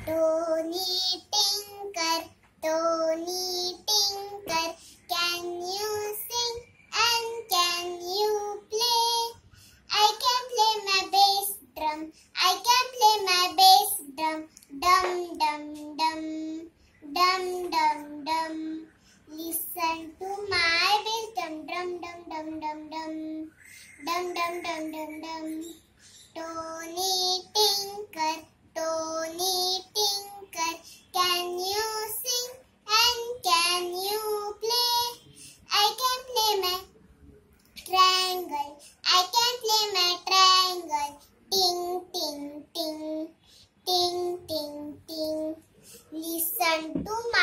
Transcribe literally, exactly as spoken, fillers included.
Tony Tinker, Tony Tinker, can you sing and can you play? I can play my bass drum, I can play my bass drum, dum dum dum, dum dum dum. Listen to my bass drum, drum dum dum dum dum, dum dum dum dum dum. Tony Tinker, Tony Tinker, can you sing and can you play? I can play my triangle, I can play my triangle, ting ting ting, ting ting ting. Listen to my